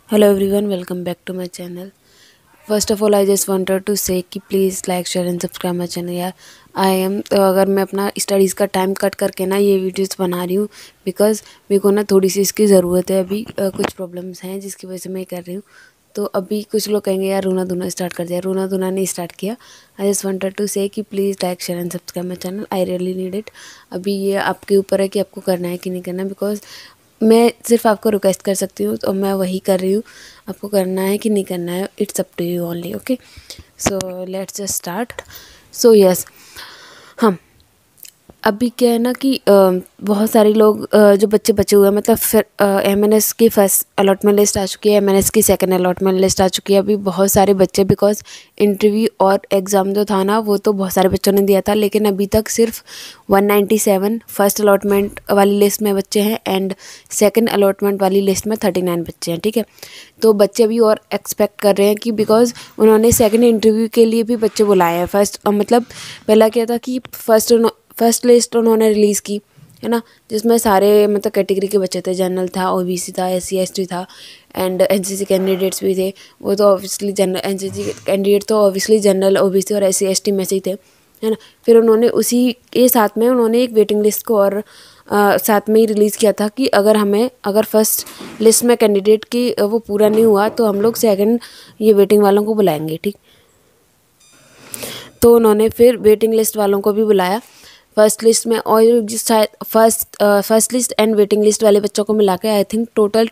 Hello everyone, welcome back to my channel. First of all, I just wanted to say कि please like, share and subscribe my channel यार. अगर मैं अपना studies का time cut करके ना ये वीडियोस बना रही हूँ बिकॉज़ मेरे को ना थोड़ी सी इसकी ज़रूरत है अभी. कुछ प्रॉब्लम्स हैं जिसकी वजह से मैं कर रही हूँ. तो अभी कुछ लोग कहेंगे यार रोना धोना स्टार्ट कर दिया. रोना धोना नहीं स्टार्ट किया. I just wanted to say कि please like, share and subscribe my channel. I really need it. अभी ये आपके ऊपर है कि आपको करना है कि नहीं करना, बिकॉज मैं सिर्फ आपको रिक्वेस्ट कर सकती हूँ तो मैं वही कर रही हूँ. आपको करना है कि नहीं करना है, it's up to you only. Okay, so let's just start. So yes, हम अभी क्या है ना कि बहुत सारे लोग जो बच्चे बचे हुए हैं, मतलब फिर MNS की फर्स्ट अलॉटमेंट लिस्ट आ चुकी है, MNS की सेकंड अलॉटमेंट लिस्ट आ चुकी है. अभी बहुत सारे बच्चे, बिकॉज इंटरव्यू और एग्ज़ाम जो था ना वो तो बहुत सारे बच्चों ने दिया था, लेकिन अभी तक सिर्फ 197 फर्स्ट अलॉटमेंट वाली लिस्ट में बच्चे हैं एंड सेकंड अलॉटमेंट वाली लिस्ट में 39 बच्चे हैं. ठीक है, तो बच्चे अभी और एक्सपेक्ट कर रहे हैं कि बिकॉज उन्होंने सेकंड इंटरव्यू के लिए भी बच्चे बुलाए हैं. फर्स्ट मतलब पहला क्या था कि फर्स्ट लिस्ट उन्होंने रिलीज़ की है ना, जिसमें सारे मतलब कैटेगरी के बच्चे थे. जनरल था, OBC था, SC ST था एंड NCC कैंडिडेट्स भी थे. वो तो ऑब्वियसली जनरल NCC कैंडिडेट तो ऑब्वियसली जनरल, OBC और SC ST में से ही थे, है ना. फिर उन्होंने उसी के साथ में उन्होंने एक वेटिंग लिस्ट को और साथ में ही रिलीज़ किया था कि अगर फर्स्ट लिस्ट में कैंडिडेट की वो पूरा नहीं हुआ तो हम लोग सेकंड ये वेटिंग वालों को बुलाएंगे. ठीक, तो उन्होंने फिर वेटिंग लिस्ट वालों को भी बुलाया फर्स्ट लिस्ट में, और जिस first list and waiting list वाले बच्चों को मिला के आई थिंक टोटल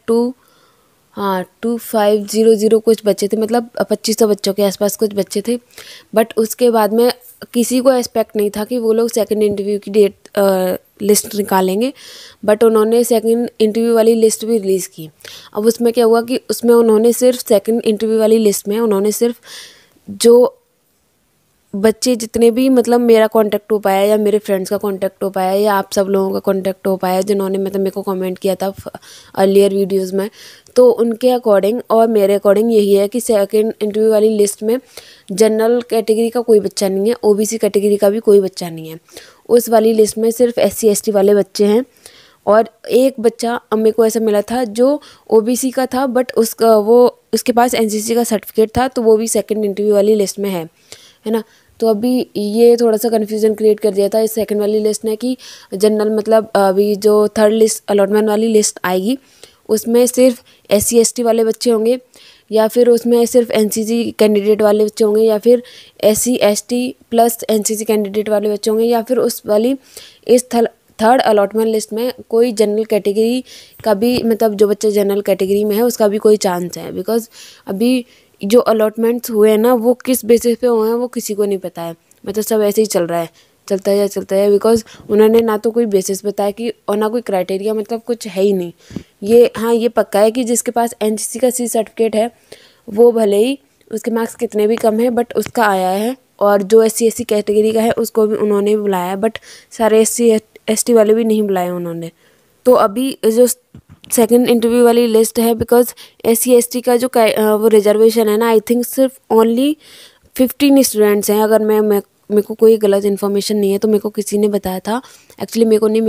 2500 कुछ बच्चे थे, मतलब 2500 बच्चों के आसपास कुछ बच्चे थे. बट उसके बाद में किसी को एक्सपेक्ट नहीं था कि वो लोग सेकंड इंटरव्यू की डेट लिस्ट निकालेंगे. बट उन्होंने सेकंड इंटरव्यू वाली लिस्ट भी रिलीज़ की. अब उसमें क्या हुआ कि उसमें उन्होंने सिर्फ सेकंड इंटरव्यू वाली लिस्ट में उन्होंने सिर्फ जो बच्चे जितने भी मतलब मेरा कांटेक्ट हो पाया या मेरे फ्रेंड्स का कांटेक्ट हो पाया या आप सब लोगों का कांटेक्ट हो पाया जिन्होंने मतलब मेरे को कमेंट किया था अर्लियर वीडियोस में, तो उनके अकॉर्डिंग और मेरे अकॉर्डिंग यही है कि सेकंड इंटरव्यू वाली लिस्ट में जनरल कैटेगरी का कोई बच्चा नहीं है, OBC कैटेगरी का भी कोई बच्चा नहीं है. उस वाली लिस्ट में सिर्फ SC ST वाले बच्चे हैं. और एक बच्चा मेरे को ऐसा मिला था जो OBC का था, बट उसके पास NCC का सर्टिफिकेट था, तो वो भी सेकंड इंटरव्यू वाली लिस्ट में है ना. तो अभी ये थोड़ा सा कन्फ्यूज़न क्रिएट कर दिया था इस सेकंड वाली लिस्ट ने कि जनरल मतलब अभी जो थर्ड लिस्ट अलॉटमेंट वाली लिस्ट आएगी उसमें सिर्फ SC ST वाले बच्चे होंगे, या फिर उसमें सिर्फ NCC कैंडिडेट वाले बच्चे होंगे, या फिर SC ST plus NCC candidate वाले बच्चे होंगे, या फिर उस वाली इस थर्ड अलॉटमेंट लिस्ट में कोई जनरल कैटेगरी का भी, मतलब जो बच्चे जनरल कैटेगरी में है उसका भी कोई चांस है. बिकॉज अभी जो अलॉटमेंट्स हुए हैं ना वो किस बेसिस पे हुए हैं वो किसी को नहीं पता है. मतलब सब ऐसे ही चल रहा है, चलता है बिकॉज उन्होंने ना तो कोई बेसिस बताया कि और ना कोई क्राइटेरिया, मतलब कुछ है ही नहीं. ये पक्का है कि जिसके पास NCC का C सर्टिफिकेट है वो भले ही उसके मार्क्स कितने भी कम है बट उसका आया है, और जो SC SC कैटेगरी का है उसको भी उन्होंने बुलाया है, बट सारे SC ST वाले भी नहीं बुलाए उन्होंने. तो अभी जो सेकंड इंटरव्यू वाली लिस्ट है, बिकॉज SC ST का जो वो रिजर्वेशन है ना, आई थिंक सिर्फ ओनली 15 स्टूडेंट्स हैं. अगर मेरे को कोई गलत इन्फॉर्मेशन नहीं है तो मेरे को किसी ने बताया था, एक्चुअली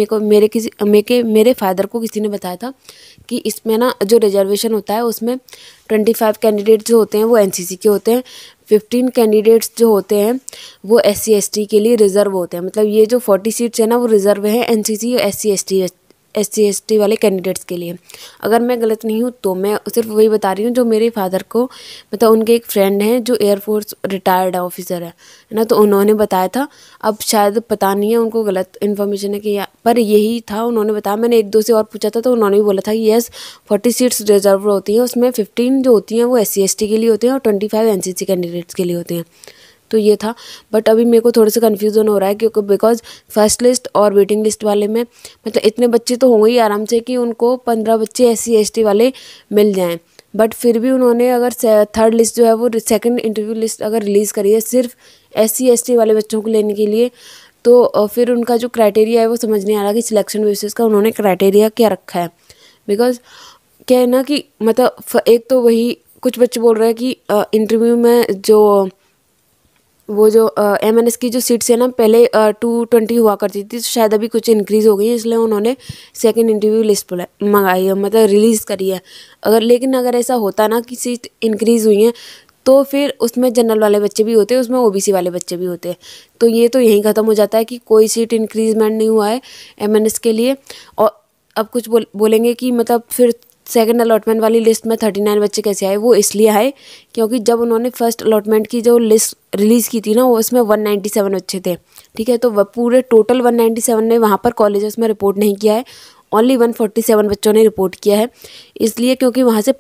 मेरे फादर को किसी ने बताया था कि इसमें ना जो रिजर्वेशन होता है उसमें 25 कैंडिडेट्स जो होते हैं वो NCC के होते हैं, 15 कैंडिडेट्स जो होते हैं वो SC ST के लिए रिजर्व होते हैं. मतलब ये जो 40 सीट्स है ना वो रिजर्व है NCC और SC ST वाले कैंडिडेट्स के लिए. अगर मैं गलत नहीं हूँ तो मैं सिर्फ वही बता रही हूँ जो मेरे फादर को, मतलब उनके एक फ्रेंड हैं जो एयरफोर्स रिटायर्ड ऑफिसर है ना, तो उन्होंने बताया था. अब शायद पता नहीं है उनको गलत इन्फॉर्मेशन है कि पर यही था उन्होंने बताया. मैंने 1-2 से और पूछा था तो उन्होंने भी बोला था कि यस 40 सीट्स रिजर्व होती हैं, उसमें 15 जो होती हैं वो SC ST के लिए होती हैं और 25 NCC कैंडिडेट्स के लिए होते हैं. तो ये था. बट अभी मेरे को थोड़ा सा कन्फ्यूज़न हो रहा है क्योंकि बिकॉज फर्स्ट लिस्ट और वेटिंग लिस्ट वाले में मतलब इतने बच्चे तो होंगे ही आराम से कि उनको 15 बच्चे SC ST वाले मिल जाएं. बट फिर भी उन्होंने अगर थर्ड लिस्ट जो है वो सेकंड इंटरव्यू लिस्ट अगर रिलीज़ करी है सिर्फ SC ST वाले बच्चों को लेने के लिए, तो फिर उनका जो क्राइटेरिया है वो समझ नहीं आ रहा कि सिलेक्शन बेसिस का उन्होंने क्राइटेरिया क्या रखा है. बिकॉज क्या है ना कि मतलब एक तो वही कुछ बच्चे बोल रहे हैं कि इंटरव्यू में जो वो जो MNS की जो सीट्स है ना, पहले 220 हुआ करती थी, तो शायद अभी कुछ इंक्रीज़ हो गई है, इसलिए उन्होंने सेकंड इंटरव्यू लिस्ट मंगाई है, मतलब रिलीज़ करी है। लेकिन अगर ऐसा होता ना कि सीट इंक्रीज़ हुई हैं, तो फिर उसमें जनरल वाले बच्चे भी होते हैं, उसमें OBC वाले बच्चे भी होते हैं। तो ये तो यहीं ख़त्म हो जाता है कि कोई सीट इंक्रीजमेंट नहीं हुआ है MNS के लिए। और अब कुछ बोलेंगे कि मतलब फिर सेकंड अलॉटमेंट वाली लिस्ट में 39 बच्चे कैसे आए। वो इसलिए आए क्योंकि जब उन्होंने फर्स्ट अलॉटमेंट की जो लिस्ट रिलीज़ की थी ना, वो उसमें 197 बच्चे थे, ठीक है। तो वह पूरे टोटल 197 ने वहाँ पर कॉलेजेस में रिपोर्ट नहीं किया है, ओनली 147 बच्चों ने रिपोर्ट किया है। इसलिए क्योंकि वहाँ से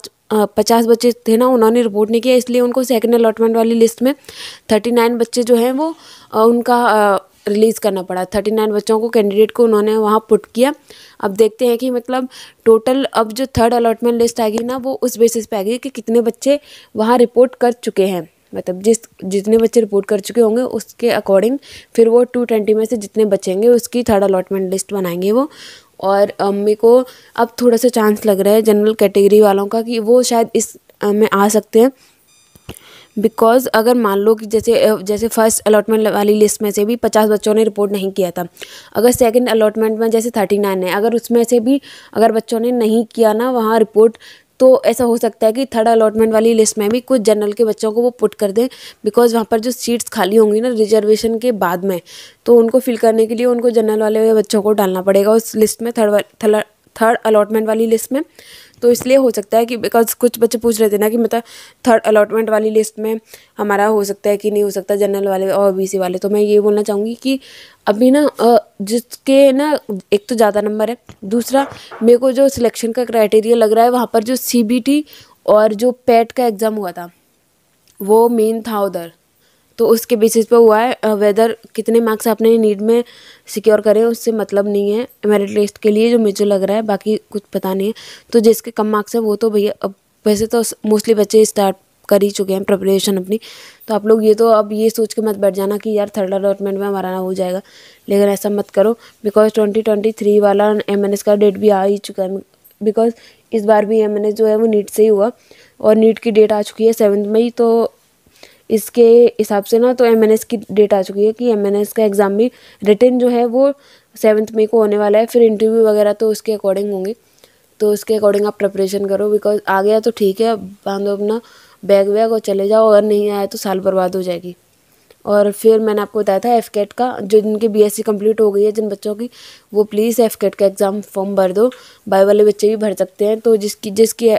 50 बच्चे थे ना, उन्होंने रिपोर्ट नहीं किया, इसलिए उनको सेकंड अलॉटमेंट वाली लिस्ट में 39 बच्चे जो हैं वो उनका रिलीज़ करना पड़ा। 39 बच्चों को, कैंडिडेट को उन्होंने वहाँ पुट किया। अब देखते हैं कि मतलब टोटल अब जो थर्ड अलॉटमेंट लिस्ट आएगी ना, वो उस बेसिस पे आएगी कि कितने बच्चे वहाँ रिपोर्ट कर चुके हैं, मतलब जितने बच्चे रिपोर्ट कर चुके होंगे उसके अकॉर्डिंग फिर वो 220 में से जितने बचेंगे उसकी थर्ड अलॉटमेंट लिस्ट बनाएंगे वो। और मेरे को अब थोड़ा सा चांस लग रहा है जनरल कैटेगरी वालों का कि वो शायद इस में आ सकते हैं। बिकॉज अगर मान लो कि जैसे फर्स्ट अलॉटमेंट वाली लिस्ट में से भी 50 बच्चों ने रिपोर्ट नहीं किया था, अगर सेकंड अलॉटमेंट में जैसे 39 है, अगर उसमें से भी अगर बच्चों ने नहीं किया ना वहाँ रिपोर्ट, तो ऐसा हो सकता है कि थर्ड अलॉटमेंट वाली लिस्ट में भी कुछ जनरल के बच्चों को वो पुट कर दें। बिकॉज वहाँ पर जो सीट्स खाली होंगी ना रिजर्वेशन के बाद में, तो उनको फिल करने के लिए उनको जनरल वाले बच्चों को डालना पड़ेगा उस लिस्ट में, थर्ड अलॉटमेंट वाली लिस्ट में। तो इसलिए हो सकता है कि बिकॉज कुछ बच्चे पूछ रहे थे ना कि मतलब थर्ड अलॉटमेंट वाली लिस्ट में हमारा हो सकता है कि नहीं हो सकता जनरल वाले और OBC वाले। तो मैं ये बोलना चाहूँगी कि अभी ना जिसके ना एक तो ज़्यादा नंबर है, दूसरा मेरे को जो सिलेक्शन का क्राइटेरिया लग रहा है वहाँ पर जो CBT और जो पैट का एग्ज़ाम हुआ था वो मेन था उधर, तो उसके बेसिस पे हुआ है। वेदर कितने मार्क्स आपने नीट में सिक्योर करे उससे मतलब नहीं है मेरिट लिस्ट के लिए, जो मुझे लग रहा है, बाकी कुछ पता नहीं है। तो जिसके कम मार्क्स है वो तो भैया, अब वैसे तो मोस्टली बच्चे स्टार्ट कर ही चुके हैं प्रिपरेशन अपनी। तो आप लोग ये तो अब ये सोच के मत बैठ जाना कि यार थर्ड अलॉटमेंट में हमारा ना हो जाएगा, लेकिन ऐसा मत करो। बिकॉज 2023 वाला MNS का डेट भी आ ही चुका है। बिकॉज इस बार भी MNS जो है वो नीट से ही हुआ और नीट की डेट आ चुकी है 7 मई। तो इसके हिसाब से ना तो MNS की डेट आ चुकी है कि MNS का एग्ज़ाम भी रिटन जो है वो 7 मई को होने वाला है। फिर इंटरव्यू वगैरह तो उसके अकॉर्डिंग होंगे, तो उसके अकॉर्डिंग आप प्रिपरेशन करो। बिकॉज आ गया तो ठीक है, बांधो अपना बैग वैग और चले जाओ, अगर नहीं आया तो साल बर्बाद हो जाएगी। और फिर मैंने आपको बताया था FCAT का, जो जिनकी BSc कंप्लीट हो गई है जिन बच्चों की, वो प्लीज़ FCAT का एग्ज़ाम फॉर्म भर दो। बायो वाले बच्चे भी भर सकते हैं, तो जिसकी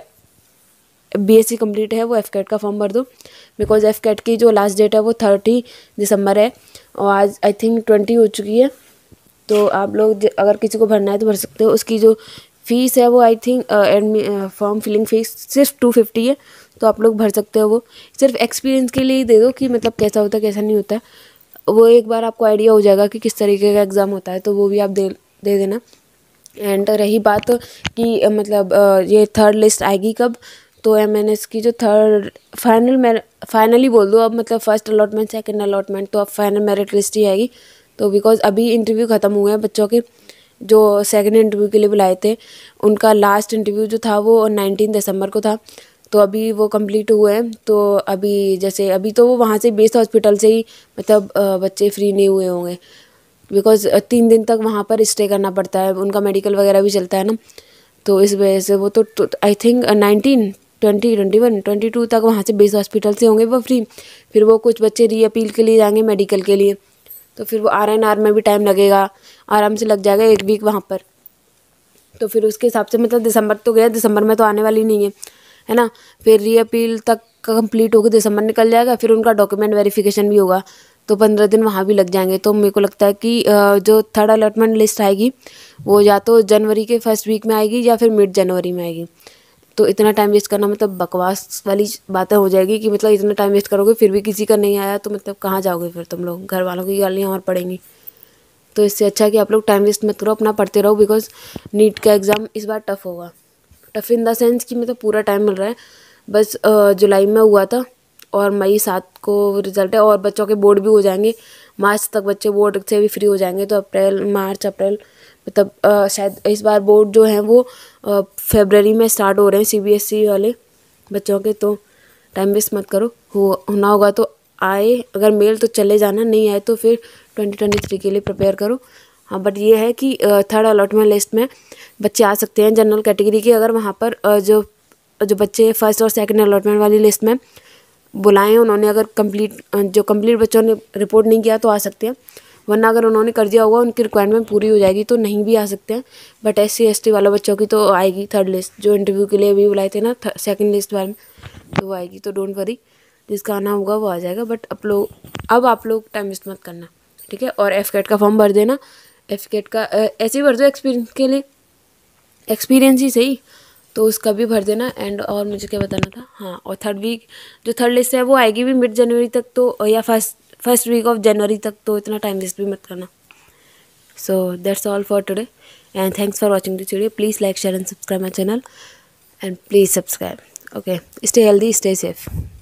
BSc कंप्लीट है वो FCAT का फॉर्म भर दो। बिकॉज FCAT की जो लास्ट डेट है वो 30 दिसंबर है और आज आई थिंक 20 हो चुकी है। तो आप लोग अगर किसी को भरना है तो भर सकते हो। उसकी जो फीस है वो I think form filling fees सिर्फ 250 है, तो आप लोग भर सकते हो। वो सिर्फ एक्सपीरियंस के लिए ही दे दो कि मतलब कैसा होता है कैसा नहीं होता है, वो एक बार आपको आइडिया हो जाएगा कि किस तरीके का एग्ज़ाम होता है, तो वो भी आप दे देना। एंड रही बात कि मतलब ये थर्ड लिस्ट आएगी कब, तो MNS की जो थर्ड फाइनली बोल दो अब, मतलब फर्स्ट अलॉटमेंट सेकंड अलॉटमेंट तो अब फाइनल मेरिट लिस्ट ही आएगी। तो बिकॉज अभी इंटरव्यू ख़त्म हुए हैं बच्चों के, जो सेकंड इंटरव्यू के लिए बुलाए थे उनका लास्ट इंटरव्यू जो था वो 19 दिसंबर को था। तो अभी वो कंप्लीट हुए हैं। तो अभी तो वो वहाँ से बेस हॉस्पिटल से ही मतलब बच्चे फ्री नहीं हुए होंगे। बिकॉज 3 दिन तक वहाँ पर स्टे करना पड़ता है, उनका मेडिकल वगैरह भी चलता है ना, तो इस वजह से वो तो आई थिंक 19, 20, 21, 22 तक वहाँ से बेस हॉस्पिटल से होंगे वो फ्री। फिर वो कुछ बच्चे री-अपील के लिए जाएंगे मेडिकल के लिए, तो फिर वो RNR में भी टाइम लगेगा, आराम से लग जाएगा 1 वीक वहाँ पर। तो फिर उसके हिसाब से मतलब दिसंबर तो गया, दिसंबर में तो आने वाली नहीं है ना। फिर री-अपील तक कंप्लीट होकर दिसंबर निकल जाएगा, फिर उनका डॉक्यूमेंट वेरिफिकेशन भी होगा, तो 15 दिन वहाँ भी लग जाएंगे। तो मेरे को लगता है कि जो थर्ड अलॉटमेंट लिस्ट आएगी वो या तो जनवरी के फर्स्ट वीक में आएगी या फिर मिड जनवरी में आएगी। तो इतना टाइम वेस्ट करना मतलब बकवास वाली बातें हो जाएगी कि मतलब इतना टाइम वेस्ट करोगे फिर भी किसी का नहीं आया, तो मतलब कहाँ जाओगे फिर तुम लोग, घर वालों की गालियाँ और पड़ेंगी। तो इससे अच्छा है कि आप लोग टाइम वेस्ट मत करो, अपना पढ़ते रहो। बिकॉज नीट का एग्ज़ाम इस बार टफ़ होगा, टफ़ इन द सेंस कि मतलब पूरा टाइम मिल रहा है। बस जुलाई में हुआ था और मई 7 को रिजल्ट है, और बच्चों के बोर्ड भी हो जाएंगे मार्च तक, बच्चे बोर्ड से भी फ्री हो जाएंगे। तो मार्च अप्रैल मतलब शायद इस बार बोर्ड जो हैं वो फरवरी में स्टार्ट हो रहे हैं CBSE वाले बच्चों के। तो टाइम वेस्ट मत करो, होना होगा तो आए अगर मेल तो चले जाना, नहीं आए तो फिर 2023 के लिए प्रिपेयर करो। हाँ, बट ये है कि थर्ड अलॉटमेंट लिस्ट में बच्चे आ सकते हैं जनरल कैटेगरी के, अगर वहाँ पर जो बच्चे फर्स्ट और सेकंड अलॉटमेंट वाली लिस्ट में बुलाए हैं उन्होंने, अगर कंप्लीट बच्चों ने रिपोर्ट नहीं किया तो आ सकते हैं, वरना अगर उन्होंने कर दिया होगा, उनकी रिक्वायरमेंट पूरी हो जाएगी तो नहीं भी आ सकते हैं। बट SC ST वाले बच्चों की तो आएगी थर्ड लिस्ट, जो इंटरव्यू के लिए भी बुलाए थे ना सेकंड लिस्ट वाले में, तो वो आएगी। तो डोंट वरी, जिसका आना होगा वो आ जाएगा। बट अब आप लोग टाइम वेस्ट मत करना, ठीक है। और FCAT का फॉर्म भर देना। FCAT का ऐसे ही भर दो एक्सपीरियंस के लिए, एक्सपीरियंस ही सही, तो उसका भी भर देना। एंड और मुझे क्या बताना था, हाँ, और थर्ड लिस्ट है वो आएगी भी मिड जनवरी तक, तो या फर्स्ट वीक ऑफ जनवरी तक, तो इतना टाइम वेस्ट भी मत करना। So that's all for today and thanks for watching this video. Please like, share and subscribe my channel and please subscribe. Okay, stay healthy, stay safe.